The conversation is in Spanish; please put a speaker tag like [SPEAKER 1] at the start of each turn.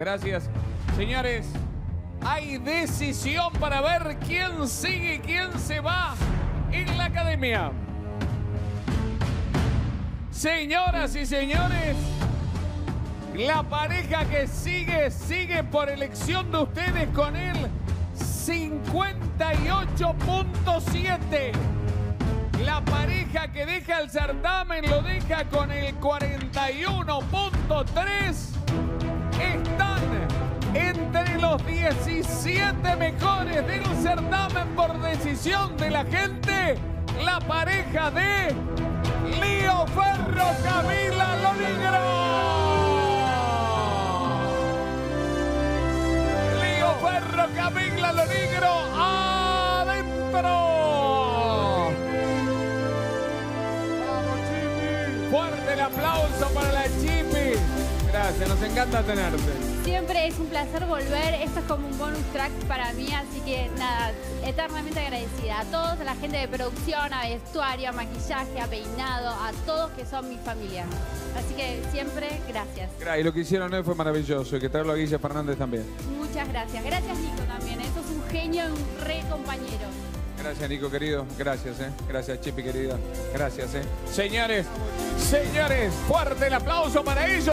[SPEAKER 1] Gracias. Señores, hay decisión para ver quién sigue y quién se va en la academia. Señoras y señores, la pareja que sigue por elección de ustedes con el 58.7. La pareja que deja el certamen lo deja con el 41.3. Están entre los 17 mejores del certamen por decisión de la gente. La pareja de Lío Ferro, Camila Lonigro. Lío Ferro, Camila Lonigro, adentro. Fuerte el aplauso para la Chipi. Gracias, nos encanta tenerte.
[SPEAKER 2] Siempre es un placer volver. Esto es como un bonus track para mí, así que nada, eternamente agradecida a todos, a la gente de producción, a vestuario, a maquillaje, a peinado, a todos que son mi familia. Así que siempre gracias.
[SPEAKER 1] Y lo que hicieron hoy fue maravilloso, y que traerlo a Guille Fernández también.
[SPEAKER 2] Muchas gracias. Gracias, Nico, también. Eso es un genio y un re compañero.
[SPEAKER 1] Gracias, Nico, querido. Gracias, Gracias, Chipi, querida. Gracias, Señores, fuerte el aplauso para ellos.